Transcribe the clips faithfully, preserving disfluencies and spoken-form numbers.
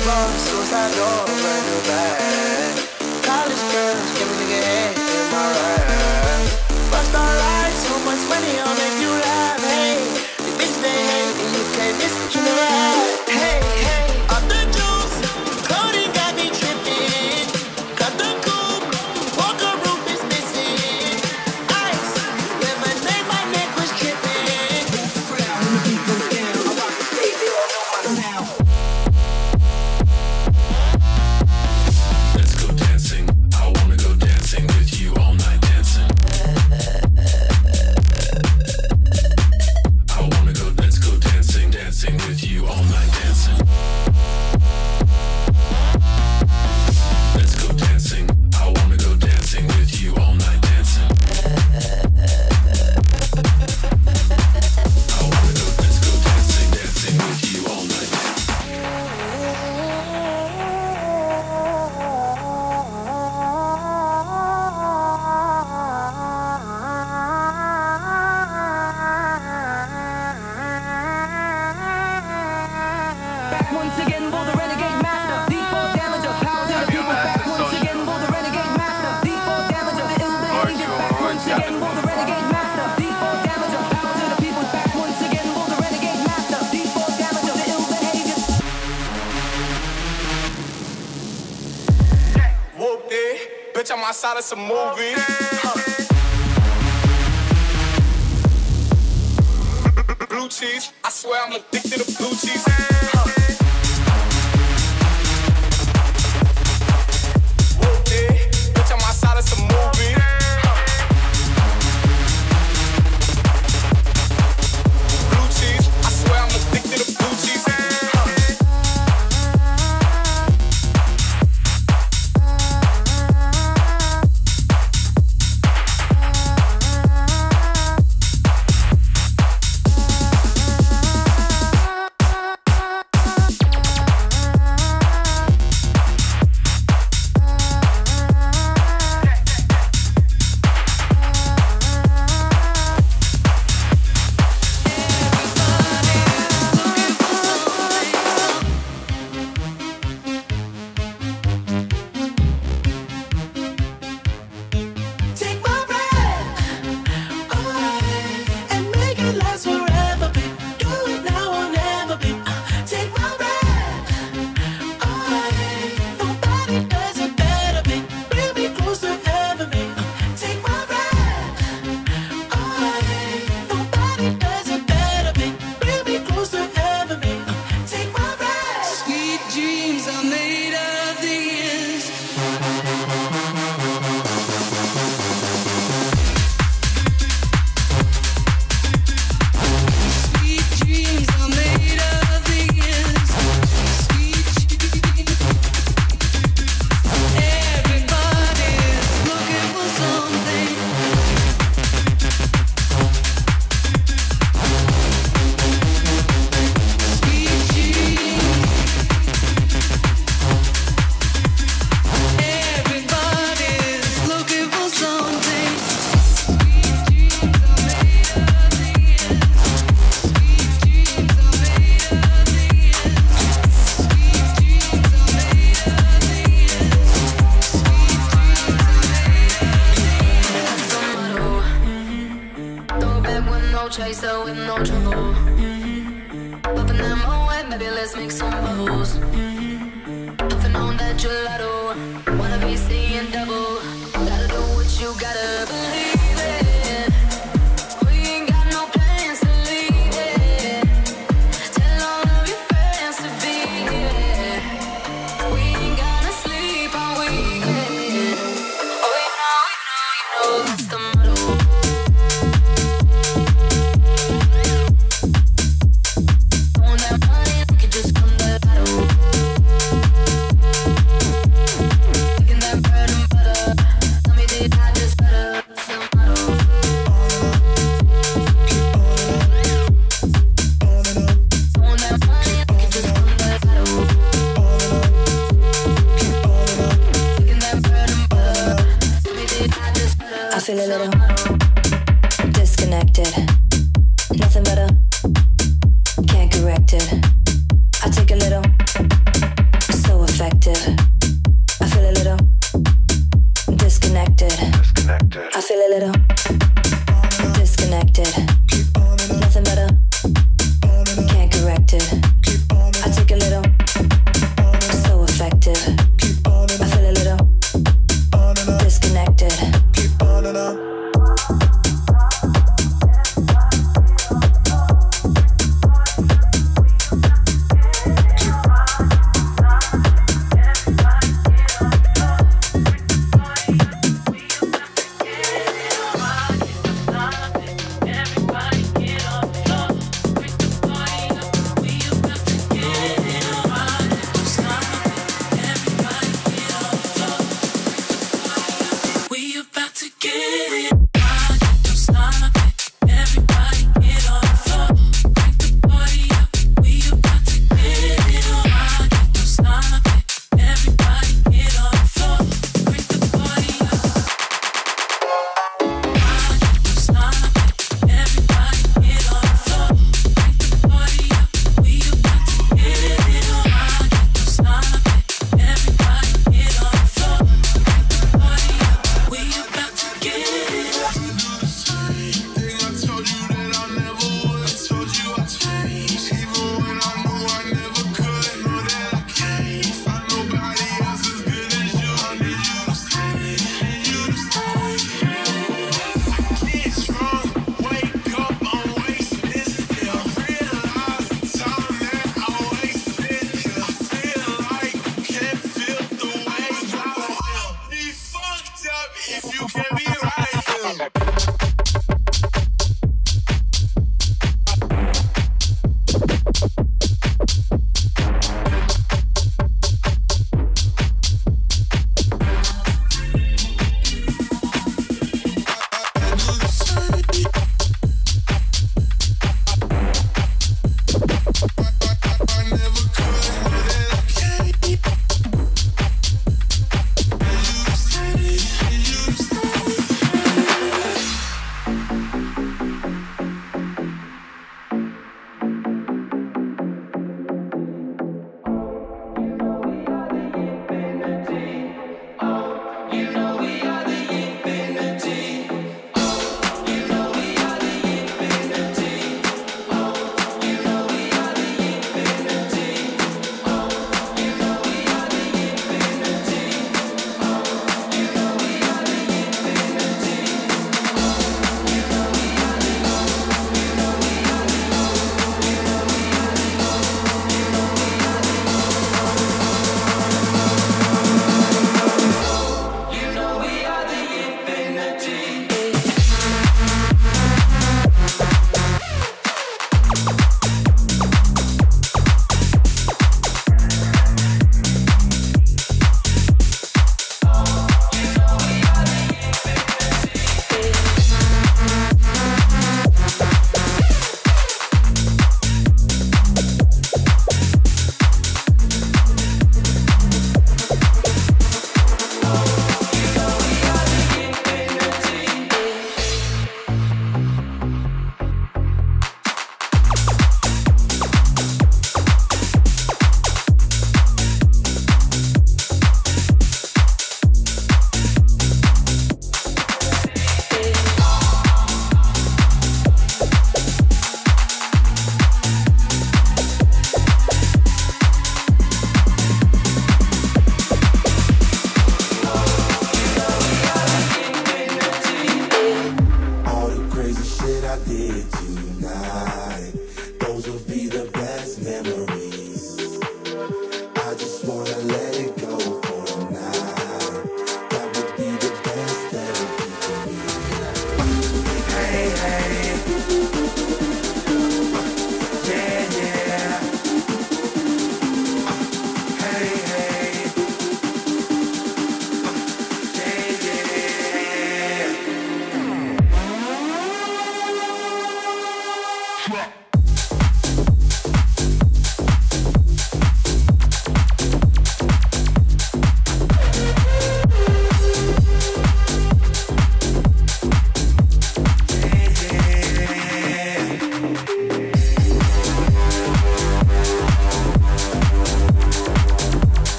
bar, suicide door, brand new bag. College girls, give me nigga head in my rap. Bust all lights, so much money, I'll make you laugh. Hey, the bitch they hate, and you can't miss what you never had. Hey, hey, off the juice, Cody got me tripping. Cut the coupe, walker roof is missing. Ice, lemonade, my neck was tripping. When the beat goes down, I rock the stage, they all know my sound. Let's go dancing. I wanna go dancing with you all night dancing. I wanna go, let's go dancing, dancing with you all night dancing. Let's go dancing. I wanna go dancing with you all night dancing. I wanna go, let's go dancing, dancing with you all night Back once again for the renegade master. Default damage of power to the people. Back once again for the renegade master. Default damage of the ill behavior. Back once again for the renegade master. Default damage of power to the people. Back once again for the renegade master. Default damage of the ill behavior. Whooped it, bitch, I'm outside of some movie. Huh. Blue cheese, I swear I'm addicted to blue cheese. Huh. Whooped it, bitch, I'm outside of some movie. Huh. Blue cheese, I swear I'm addicted to blue cheese. Huh. Take my breath away and make it last forever, babe. Do it now or never, babe. Uh, take my breath away. Nobody does it better, babe. Bring me close to heaven, babe. Uh, take my breath away. Nobody does it better, babe. Bring me close to heaven, babe. Uh, take my breath. Sweet dreams are made of these. Sweet dreams are made of these. Sweet dreams. Everybody's looking for something. Sweet dreams. Everybody's looking for something. Sweet dreams are made of these. Sweet dreams are made of these. Sweet dreams are made of these. Sweet dreams are made of these. Throw back with no chaser, with no trouble. Popping that Moet, maybe let's make some bubbles. Puffing on that gelato, wanna be seeing double. Gotta do what you gotta believe it. We ain't got no plans to leave it. Tell all of your friends to be here. We ain't gonna sleep all weekend. Oh, you know, you know, you know that's the motto. On that money, we could just come to battle. Making that bread and butter. Tell me, did I just better? Some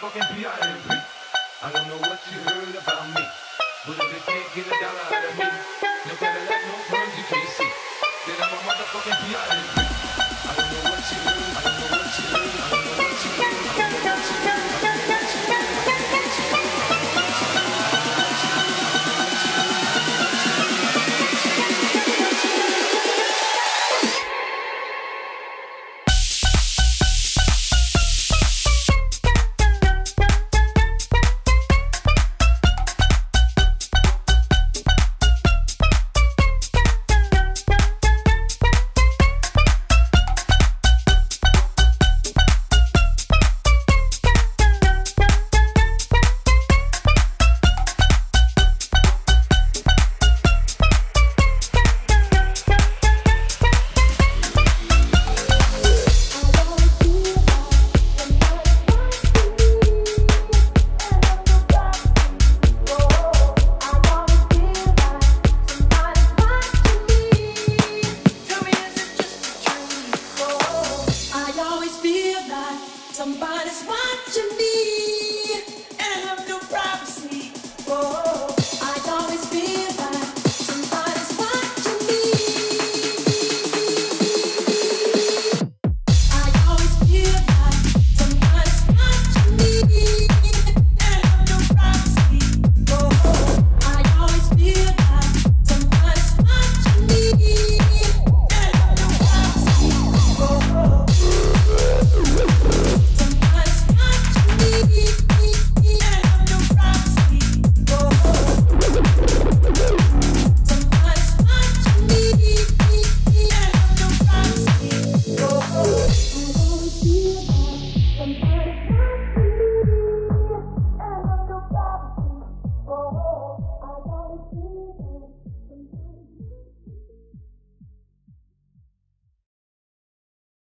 motherfucking P I M P. I don't know what you heard about me, but if they can't get a dollar out of me,